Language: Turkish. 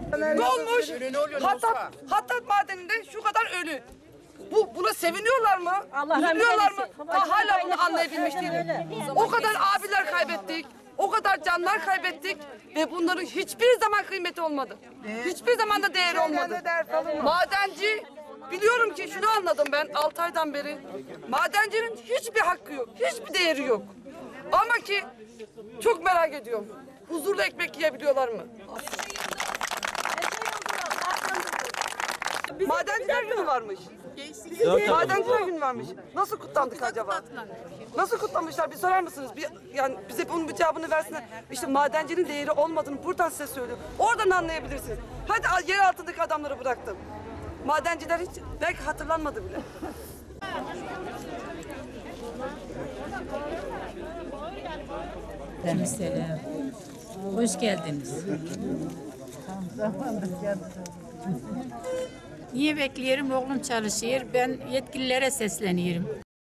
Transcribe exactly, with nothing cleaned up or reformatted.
Dolmuş. Hattat, Hattat madeninde şu kadar ölü. Bu buna seviniyorlar mı? Üzülüyorlar mı? Ha, hala bunu anlayabilmiş değilim. O kadar abiler kaybettik. O kadar canlar kaybettik ve bunların hiçbir zaman kıymeti olmadı. Hiçbir zaman da değeri olmadı. Madenci, biliyorum ki şunu anladım ben altı aydan beri. Madencinin hiçbir hakkı yok, hiçbir değeri yok. Ama ki çok merak ediyorum. Huzurlu ekmek yiyebiliyorlar mı? Madenciler günü varmış. Madenciler günü varmış. Nasıl kutlandık acaba? Nasıl kutlamışlar? Bir sorar mısınız? Bir, yani bize bunun bir cevabını versinler. İşte madencinin değeri olmadığını buradan size söylüyorum. Oradan anlayabilirsiniz. Hadi yer altındaki adamları bıraktım. Madenciler hiç belki hatırlanmadı bile. Selam. Hoş geldiniz. Niye bekliyorum? Oğlum çalışıyor. Ben yetkililere sesleniyorum.